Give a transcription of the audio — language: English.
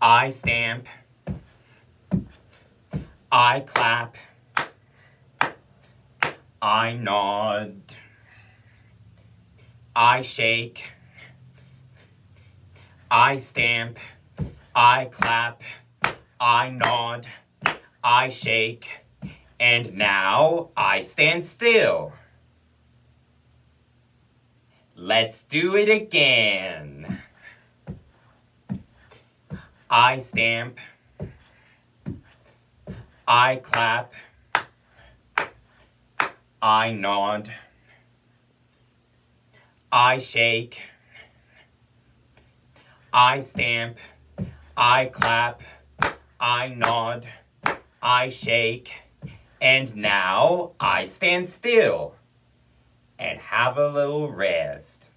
I stamp, I clap, I nod, I shake, I stamp, I clap, I nod, I shake, and now I stand still. Let's do it again. I stamp, I clap, I nod, I shake, I stamp, I clap, I nod, I shake, and now I stand still and have a little rest.